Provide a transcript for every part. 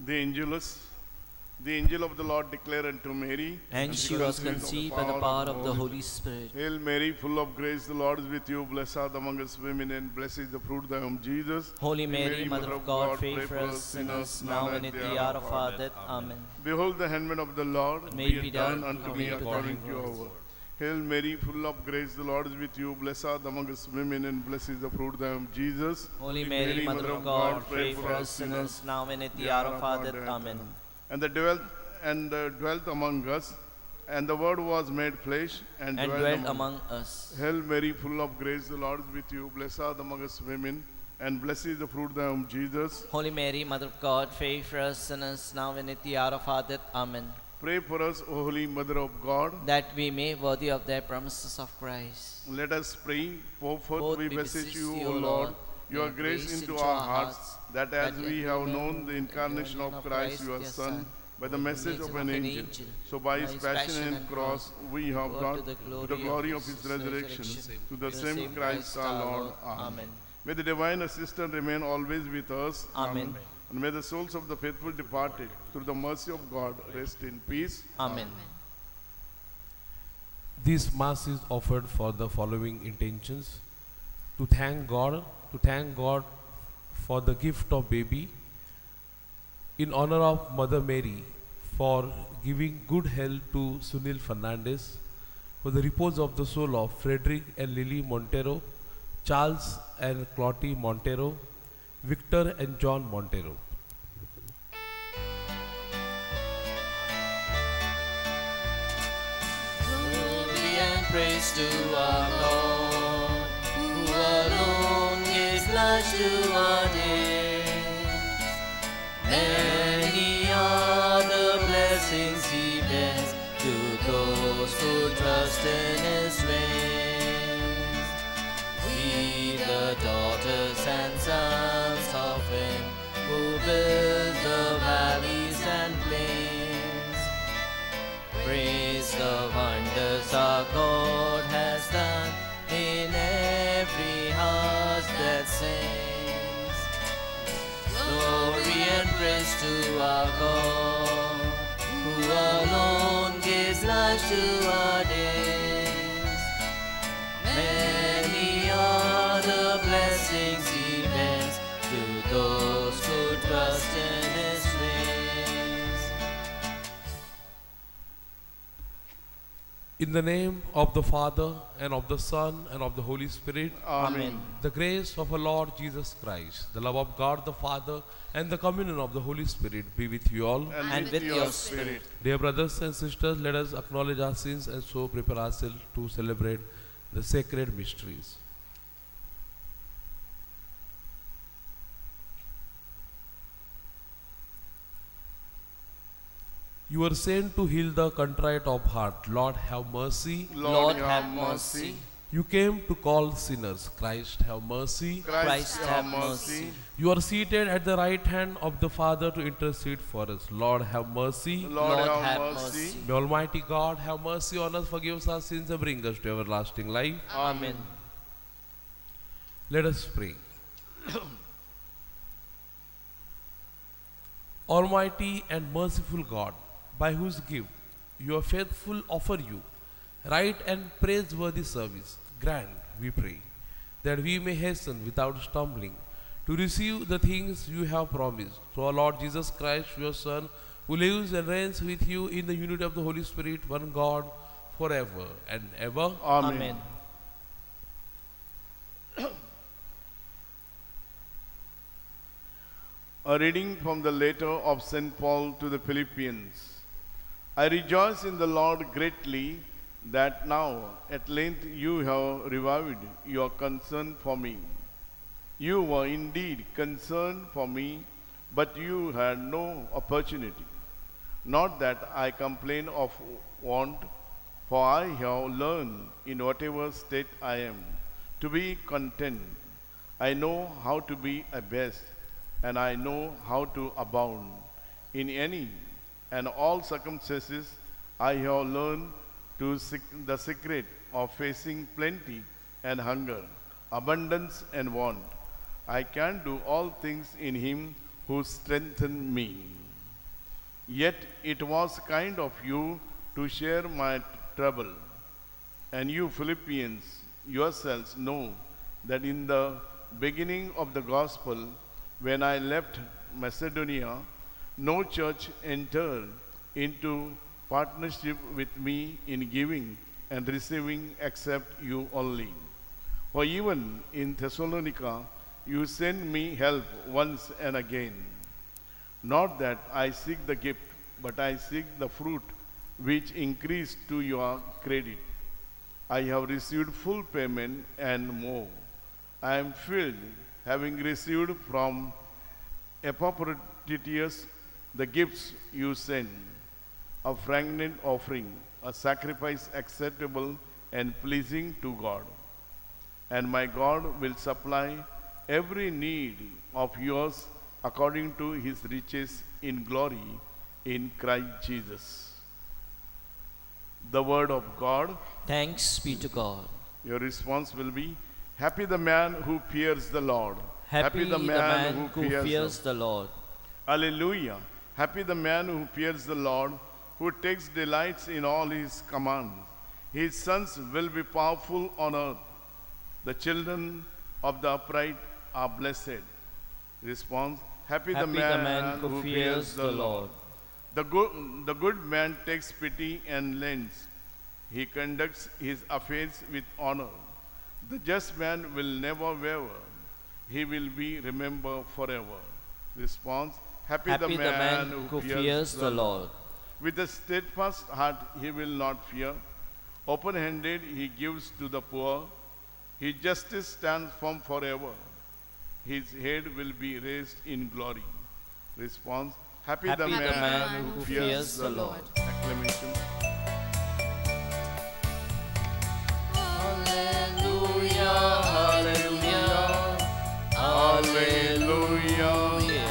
The Angelus. The angel of the Lord declared unto Mary, And she was conceived by the power of the Holy Spirit. Hail Mary, full of grace, the Lord is with you. Blessed art thou amongst women, and blessed is the fruit of thy womb, Jesus. Holy Mary, Mother of God, pray for us sinners, now and at the hour of our death. Amen. Behold the handmaid of the Lord, May it be done unto me according to your word. Hail Mary, full of grace, the Lord is with you. Blessed art thou amongst women, and blessed is the fruit of thy womb, Jesus. Holy Mary, Mother of God, pray for us sinners, now and at the hour of our death. Amen. And dwelt among us, and the Word was made flesh and dwelt among us. Hail Mary, full of grace, the Lord is with you. Blessed art thou amongst women, and blessed is the fruit of thy womb, Jesus. Holy Mary, Mother of God, pray for us sinners, now and at the hour of our death. Amen. Pray for us, O Holy Mother of God, that we may worthy of thy promises of Christ. Let us pray. Forth we beseech you, O Lord, your grace into our hearts, that as we have known the incarnation of Christ, your Son, by the message of an angel, so by his passion and cross, we have brought to the glory of his resurrection, to the same Christ our Lord. Amen. May the divine assistance remain always with us. Amen. And may the souls of the faithful departed, through the mercy of God, rest in peace. Amen. This Mass is offered for the following intentions: to thank God for the gift of baby, in honor of Mother Mary for giving good health to Sunil Fernandez, for the repose of the soul of Frederick and Lily Montero, Charles and Clotty Montero, Victor and John Montero. Glory and praise to our Lord, who alone gives life to our days. Many are the blessings he bears to those who trust in his ways. We, the daughters and sons of him, who build the valleys and plains, praise the wonders our God has done in every heart that sings. Glory and praise to our God, who alone gives life to our days. Many are the blessings he bears to those who trust in his ways. In the name of the Father, and of the Son, and of the Holy Spirit. Amen. The grace of our Lord Jesus Christ, the love of God the Father, and the communion of the Holy Spirit be with you all. And with your spirit. Dear brothers and sisters, let us acknowledge our sins and so prepare ourselves to celebrate the sacred mysteries. You are sent to heal the contrite of heart. Lord, have mercy. Lord, have mercy. You came to call sinners. Christ, have mercy. Christ have mercy. You are seated at the right hand of the Father to intercede for us. Lord, have mercy. Lord have mercy. May Almighty God have mercy on us, forgive us our sins, and bring us to everlasting life. Amen. Let us pray. Almighty and merciful God, by whose gift your faithful offer you right and praiseworthy service, grant, we pray, that we may hasten without stumbling to receive the things you have promised. Through our Lord Jesus Christ, your Son, who lives and reigns with you in the unity of the Holy Spirit, one God, forever and ever. Amen. A reading from the letter of St. Paul to the Philippians. I rejoice in the Lord greatly that now at length you have revived your concern for me. You were indeed concerned for me, but you had no opportunity. Not that I complain of want, for I have learned in whatever state I am to be content. I know how to be abased, and I know how to abound. In any and all circumstances, I have learned the secret of facing plenty and hunger, abundance and want. I can do all things in him who strengthens me. Yet it was kind of you to share my trouble. And you Philippians yourselves know that in the beginning of the gospel, when I left Macedonia, no church entered into partnership with me in giving and receiving except you only. For even in Thessalonica, you sent me help once and again. Not that I seek the gift, but I seek the fruit which increased to your credit. I have received full payment and more. I am filled, having received from Epaphroditus the gifts you sent, a fragrant offering, a sacrifice acceptable and pleasing to God. And my God will supply every need of yours according to his riches in glory in Christ Jesus. The word of God. Thanks be to God. Your response will be, happy the man who fears the Lord. Happy the man who fears the Lord. Hallelujah. Happy the man who fears the Lord, who takes delights in all his commands. His sons will be powerful on earth. The children of the upright are blessed. Response, happy the man who fears the Lord. The good man takes pity and lends. He conducts his affairs with honor. The just man will never waver. He will be remembered forever. Response, happy the man who fears the Lord. With a steadfast heart he will not fear. Open-handed he gives to the poor. His justice stands firm forever. His head will be raised in glory. Response, happy the man who fears the Lord. Acclamation. Hallelujah, hallelujah, Hallelujah.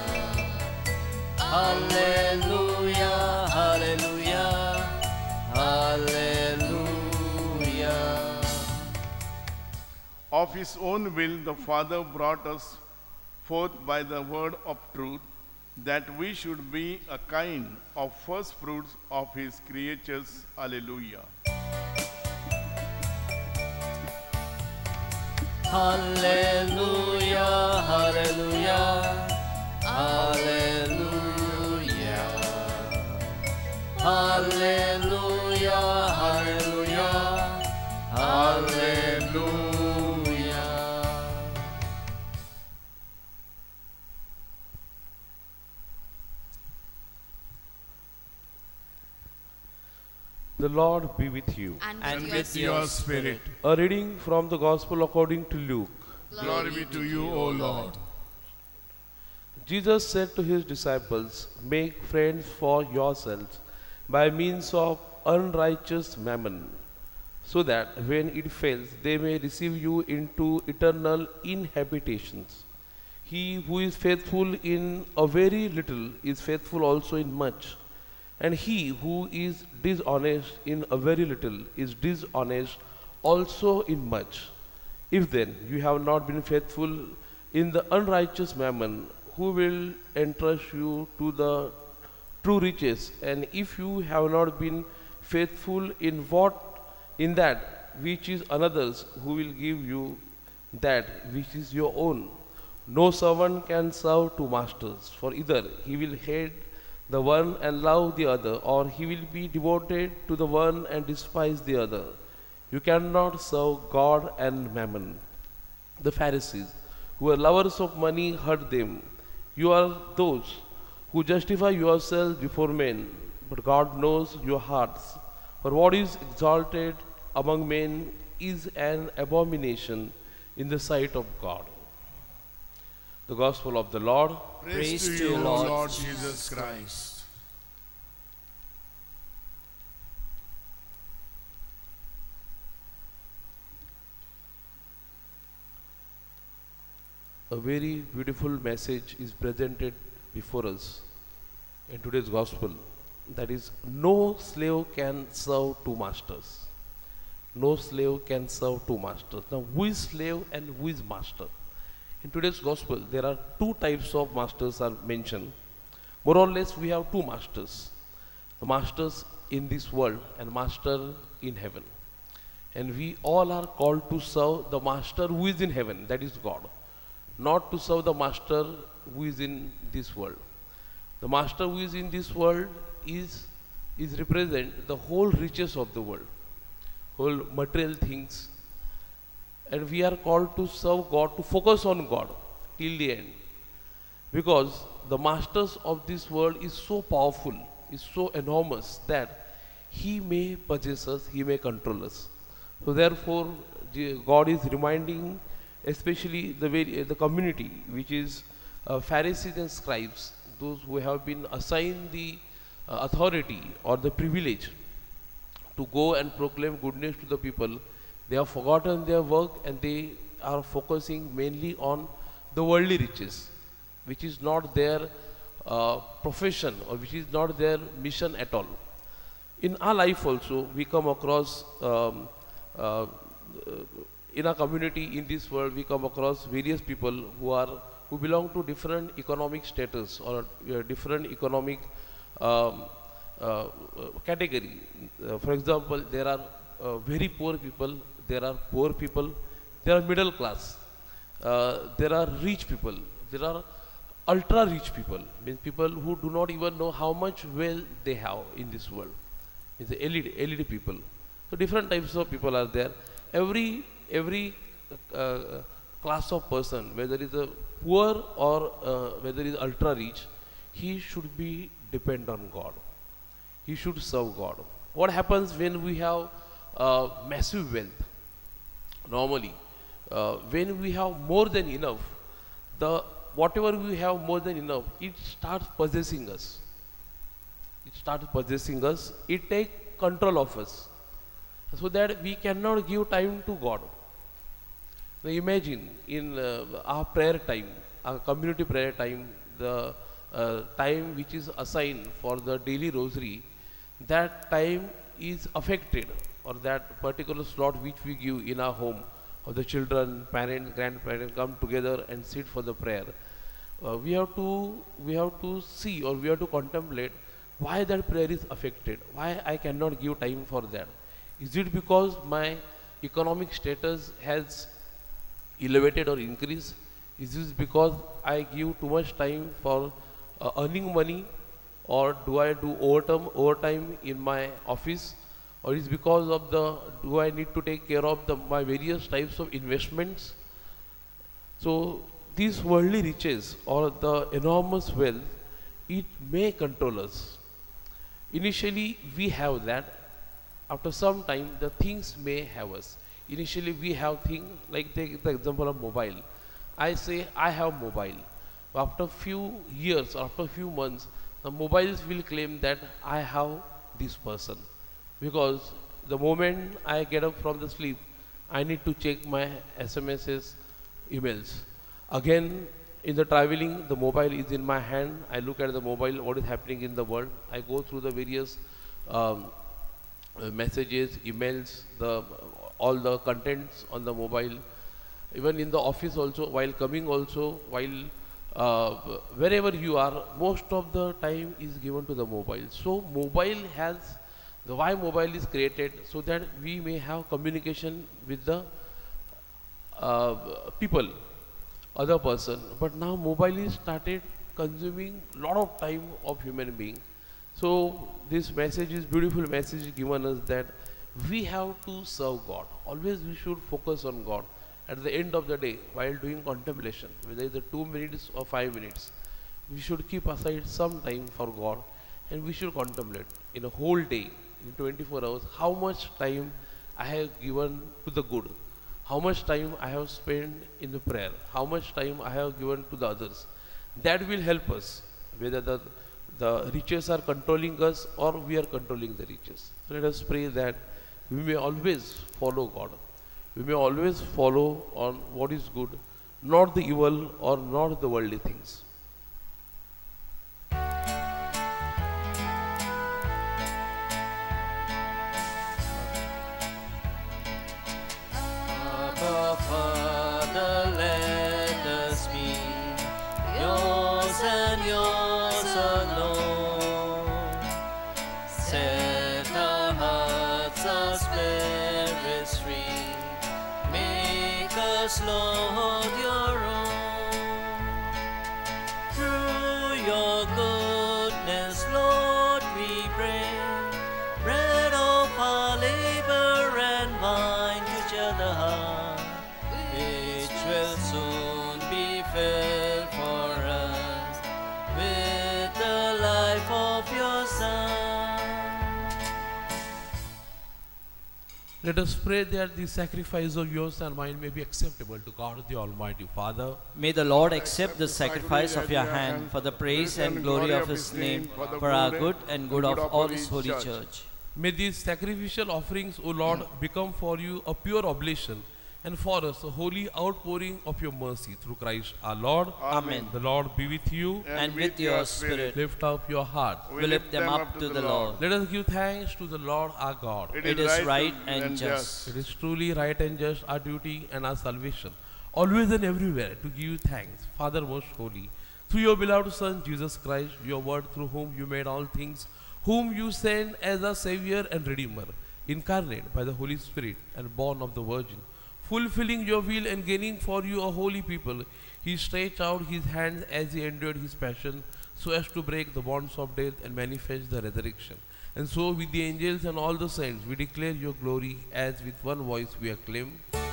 hallelujah, hallelujah, hallelujah. Of his own will, the Father brought us forth by the word of truth, that we should be a kind of first fruits of his creatures. Hallelujah. Hallelujah, hallelujah, hallelujah, hallelujah, hallelujah, hallelujah. The Lord be with you. And with your spirit. A reading from the Gospel according to Luke. Glory be to you, O Lord. Jesus said to his disciples, make friends for yourselves by means of unrighteous mammon, so that when it fails, they may receive you into eternal inhabitations. He who is faithful in a very little is faithful also in much. And he who is dishonest in a very little is dishonest also in much. If then you have not been faithful in the unrighteous mammon, who will entrust you to the true riches? And if you have not been faithful in that which is another's, who will give you that which is your own? No servant can serve two masters, for either he will hate the one and love the other, or he will be devoted to the one and despise the other. You cannot serve God and mammon. The Pharisees, who were lovers of money, heard them. You are those who justify yourselves before men, but God knows your hearts. For what is exalted among men is an abomination in the sight of God. The Gospel of the Lord. Praise to you, Lord Jesus Christ. A very beautiful message is presented before us in today's Gospel. That is, no slave can serve two masters. No slave can serve two masters. Now, who is slave and who is master? In today's Gospel, there are two types of masters are mentioned. More or less, we have two masters. The masters in this world and master in heaven. And we all are called to serve the master who is in heaven, that is God. Not to serve the master who is in this world. The master who is in this world is represent the whole riches of the world, whole material things. And we are called to serve God, to focus on God till the end. Because the masters of this world is so powerful, is so enormous that he may possess us, he may control us. So therefore, God is reminding, especially the community, which is Pharisees and scribes, those who have been assigned the authority or the privilege to go and proclaim goodness to the people. They have forgotten their work and they are focusing mainly on the worldly riches, which is not their profession or which is not their mission at all. In our life also, we come across, in our community, in this world, we come across various people who belong to different economic status or different economic category. For example, there are very poor people, there are poor people, there are middle class, there are rich people, there are ultra rich people, means people who do not even know how much wealth they have in this world. It's the elite people. So different types of people are there. Every class of person, whether it's a poor or whether it's ultra rich, he should be depend on God. He should serve God. What happens when we have massive wealth? Normally, when we have more than enough, whatever we have more than enough, it starts possessing us. It starts possessing us. It takes control of us, so that we cannot give time to God. Now imagine in our prayer time, our community prayer time, the time which is assigned for the daily rosary, that time is affected, or that particular slot which we give in our home, or the children, parents, grandparents come together and sit for the prayer. We have to see, or we have to contemplate why that prayer is affected, why I cannot give time for that. Is it because my economic status has elevated or increased? Is this because I give too much time for earning money, or do I do overtime in my office, or is because of do I need to take care of my various types of investments? So these worldly riches or the enormous wealth, it may control us. Initially we have that. After some time the things may have us. Initially we have things, like take the example of mobile. I say I have mobile. After few years or after few months, the mobiles will claim that I have this person. Because the moment I get up from the sleep, I need to check my SMSs, emails. Again, in the traveling, the mobile is in my hand. I look at the mobile, what is happening in the world. I go through the various messages, emails, all the contents on the mobile. Even in the office also, while coming also, while wherever you are, most of the time is given to the mobile. So mobile has, why mobile is created, so that we may have communication with the people, other person. But now mobile is started consuming lot of time of human being. So this message is beautiful message given us that we have to serve God. Always we should focus on God. At the end of the day, while doing contemplation, whether it's 2 minutes or 5 minutes, we should keep aside some time for God, and we should contemplate in a whole day, in 24 hours, how much time I have given to the good, how much time I have spent in the prayer, how much time I have given to the others. That will help us, whether the riches are controlling us or we are controlling the riches. So let us pray that we may always follow God. We may always follow on what is good, not the evil or not the worldly things. Abba, Father, let us be yours and yours alone. us, Lord, your own. Through your goodness, Lord, we bring bread of our labor and wine to cheer the heart, which will soon be filled for us with the life of your Son. Let us pray that the sacrifice of yours and mine may be acceptable to God the Almighty Father. May the Lord accept the sacrifice of your hand for the praise and glory of his name, for our good and good of all his holy church. May these sacrificial offerings, O Lord, become for you a pure oblation, and for us a holy outpouring of your mercy through Christ our Lord. Amen. The Lord be with you. And with your spirit, Lift up your heart. we lift them up to the Lord. Let us give thanks to the Lord our God. It is right and just. It is truly right and just, our duty and our salvation, always and everywhere to give you thanks, Father most holy, through your beloved Son, Jesus Christ, your word through whom you made all things, whom you sent as a Savior and Redeemer, incarnate by the Holy Spirit and born of the Virgin. Fulfilling your will and gaining for you a holy people, he stretched out his hands as he endured his passion, so as to break the bonds of death and manifest the resurrection. And so with the angels and all the saints, we declare your glory, as with one voice we acclaim.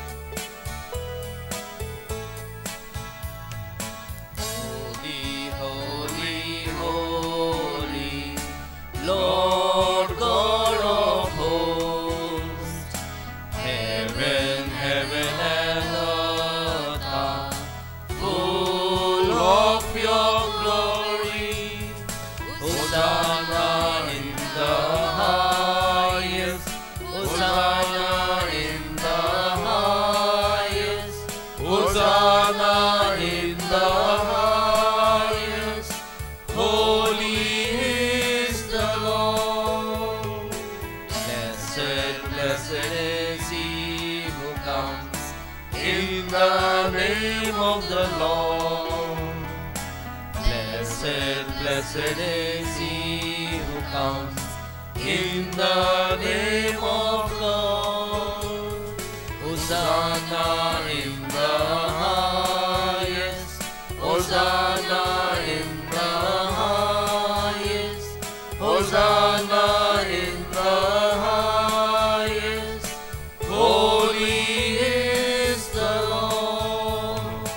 Holy, holy, holy, Lord God of hosts, heaven, heaven and earth are full of your glory. Hosanna in the highest, Hosanna in the highest, Hosanna in the highest. Holy is the Lord. Blessed, blessed is he who comes in the name of the Lord. Blessed, blessed is he who comes in the name of God. Hosanna in the highest, Hosanna in the highest, Hosanna in the highest. Holy is the Lord.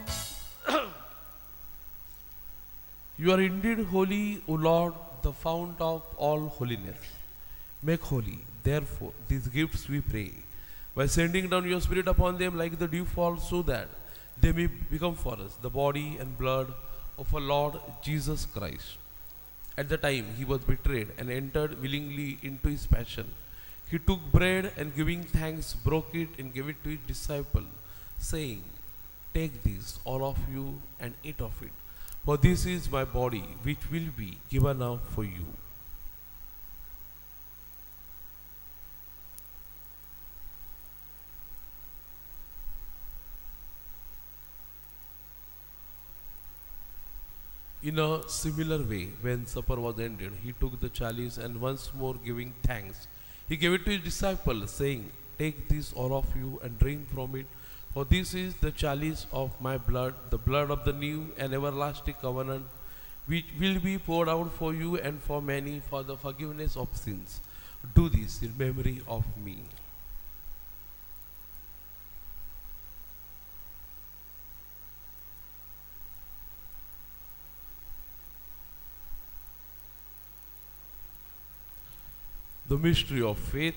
You are indeed holy, O Lord, the fount of all holiness. Make holy, therefore, these gifts, we pray, by sending down your Spirit upon them like the dewfall, so that they may become for us the body and blood of our Lord Jesus Christ. At the time he was betrayed and entered willingly into his passion, he took bread and giving thanks, broke it and gave it to his disciple, saying, "Take this, all of you, and eat of it. For this is my body, which will be given up for you." In a similar way, when supper was ended, he took the chalice and once more giving thanks, he gave it to his disciples, saying, "Take this, all of you, and drink from it. For this is the chalice of my blood, the blood of the new and everlasting covenant, which will be poured out for you and for many for the forgiveness of sins. Do this in memory of me." The mystery of faith.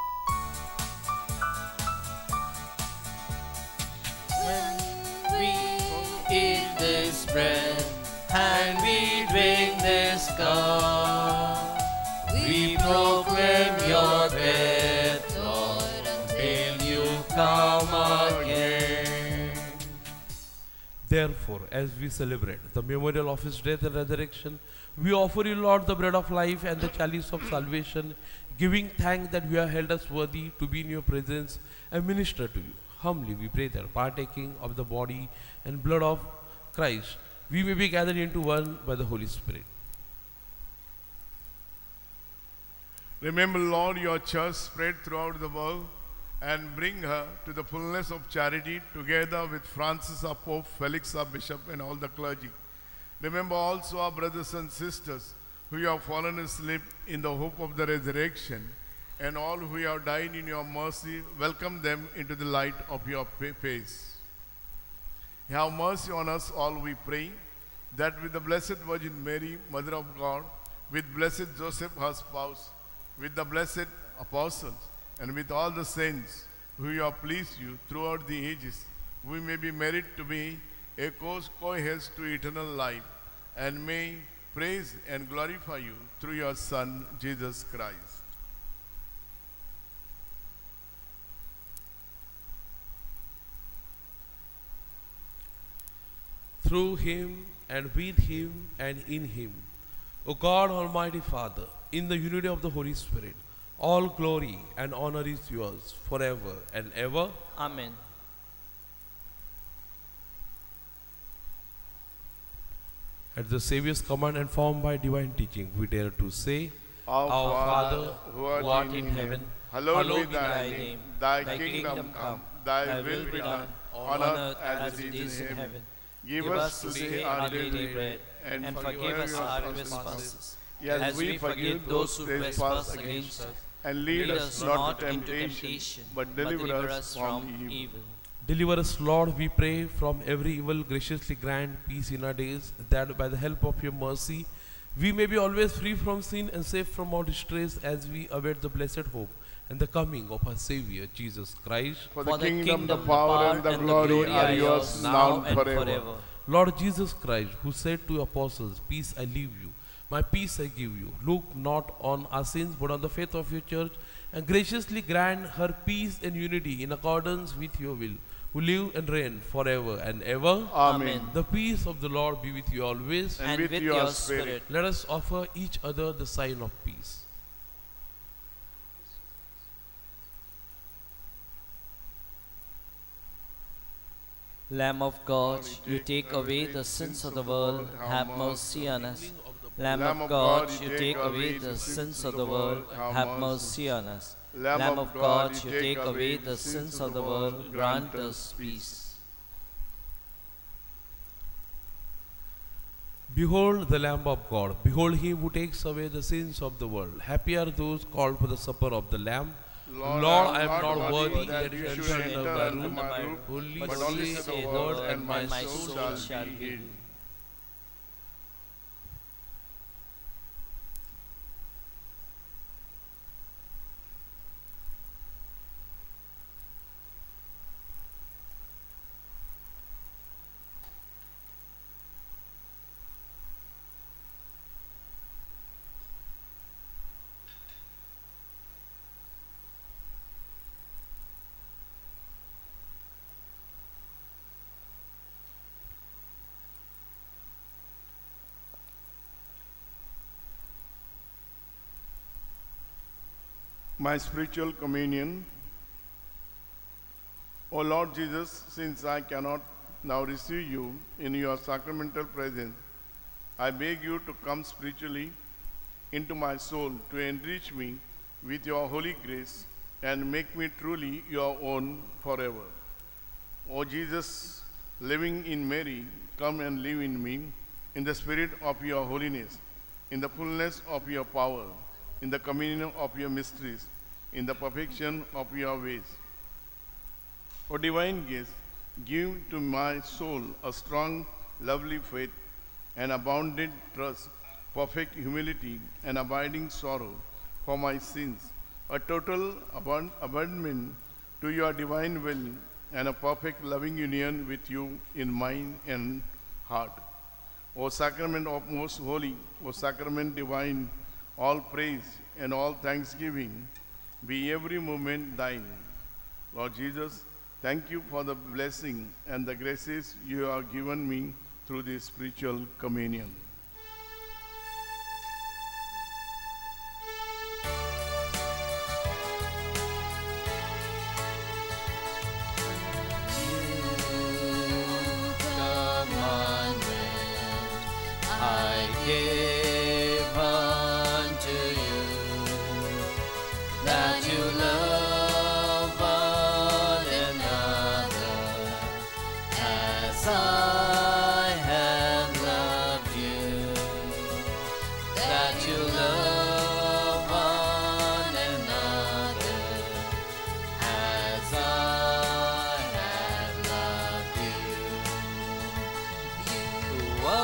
When we eat this bread and we drink this cup, we proclaim your death, Lord, until you come again. Therefore, as we celebrate the memorial of his death and resurrection, we offer you, Lord, the bread of life and the chalice of salvation, giving thanks that you have held us worthy to be in your presence and minister to you. Humbly we pray that, partaking of the body and blood of Christ, we may be gathered into one by the Holy Spirit. Remember, Lord, your church spread throughout the world, and bring her to the fullness of charity together with Francis our Pope, Felix our Bishop, and all the clergy. Remember also our brothers and sisters who have fallen asleep in the hope of the resurrection, and all who have died in your mercy. Welcome them into the light of your face. Have mercy on us all, we pray, that with the Blessed Virgin Mary, Mother of God, with blessed Joseph, her spouse, with the blessed apostles, and with all the saints who have pleased you throughout the ages, we may be merited to be echoes, co-heirs to eternal life, and may praise and glorify you through your Son, Jesus Christ. Through him and with him and in him, O God, Almighty Father, in the unity of the Holy Spirit, all glory and honor is yours forever and ever. Amen. At the Saviour's command and formed by divine teaching, we dare to say, Our Father, who art in heaven, hallowed be thy name. Thy kingdom come, thy will be done, on earth as it is in heaven. Give us today our daily bread, and forgive us our trespasses, as we forgive those who trespass against us. And lead us not into temptation, but deliver us from evil. Deliver us, Lord, we pray, from every evil. Graciously grant peace in our days, that by the help of your mercy, we may be always free from sin and safe from all distress, as we await the blessed hope and the coming of our Savior, Jesus Christ. For the kingdom, the power, and the glory are yours now and forever. Lord Jesus Christ, who said to your apostles, peace I leave you, my peace I give you. Look not on our sins, but on the faith of your church, and graciously grant her peace and unity in accordance with your will, who live and reign forever and ever. Amen. The peace of the Lord be with you always. And with your spirit. Let us offer each other the sign of peace. Lamb of God, you take away the sins of the world, have mercy on us. Lamb of God, you take away the sins of the world, have mercy on us. Lamb of God, you take away the sins of the world, grant us peace. Behold the Lamb of God, behold him who takes away the sins of the world. Happy are those called for the supper of the Lamb. Lord, I am not worthy that you should enter my roof, but only say the word, and my soul shall be healed. My spiritual communion. O Lord Jesus, since I cannot now receive you in your sacramental presence, I beg you to come spiritually into my soul to enrich me with your holy grace and make me truly your own forever. O Jesus, living in Mary, come and live in me in the spirit of your holiness, in the fullness of your power, in the communion of your mysteries, in the perfection of your ways. O divine guest, give to my soul a strong, lovely faith, an abounding trust, perfect humility, and abiding sorrow for my sins, a total abandonment to your divine will, and a perfect loving union with you in mind and heart. O sacrament of most holy, O sacrament divine, all praise and all thanksgiving be every moment thine. Lord Jesus, thank you for the blessing and the graces you have given me through this spiritual communion. Give unto you, that you love us. I have loved you, that you love one another as I have loved you. You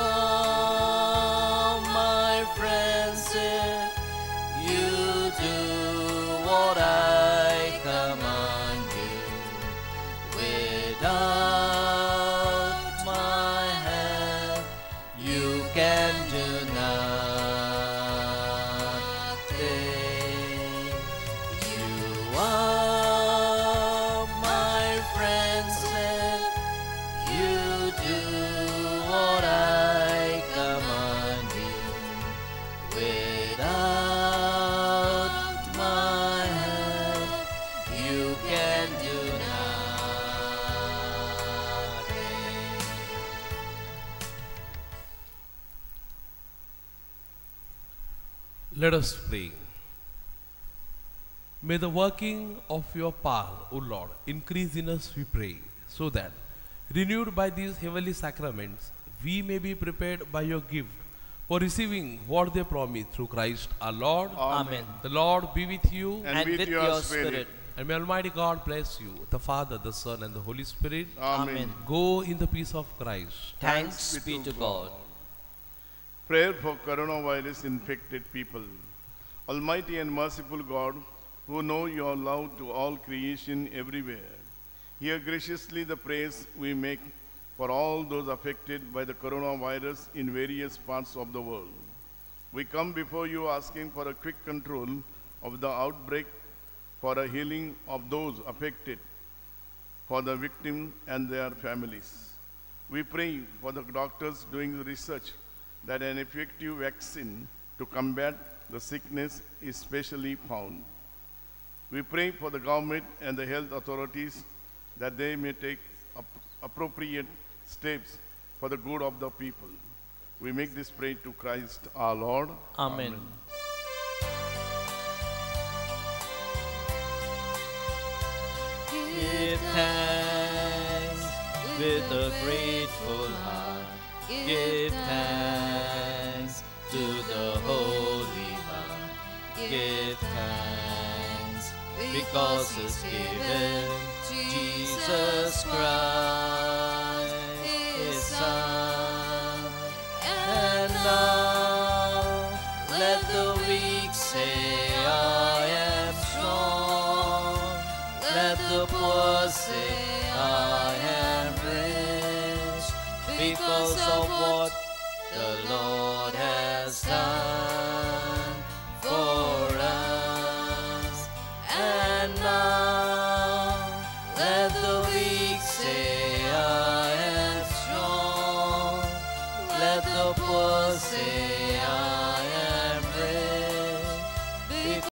are my friends if you do what I command you. Without my help, you can do nothing. You are my friends if you do what I command you. Without my help, you can do nothing. Let us pray. May the working of your power, O Lord, increase in us, we pray, so that, renewed by these heavenly sacraments, we may be prepared by your gift for receiving what they promise through Christ our Lord. Amen. The Lord be with you, And with your spirit. and may Almighty God bless you, the Father, the Son, and the Holy Spirit. Amen. Go in the peace of Christ. Thanks be to God. Prayer for coronavirus infected people. Almighty and merciful God, who know your love to all creation everywhere, hear graciously the prayers we make for all those affected by the coronavirus in various parts of the world. We come before you asking for a quick control of the outbreak, for a healing of those affected, for the victims and their families. We pray for the doctors doing the research that an effective vaccine to combat the sickness is specially found. We pray for the government and the health authorities that they may take appropriate steps for the good of the people. We make this prayer to Christ our Lord. Amen. Give thanks with a grateful heart. Give thanks to the Holy One. Give thanks because it's given Jesus Christ, His Son. And now let the weak say, I am strong. Let the poor say, I am rich, because of what the Lord has done for us. And now let the weak say, I am strong. Let the poor say, I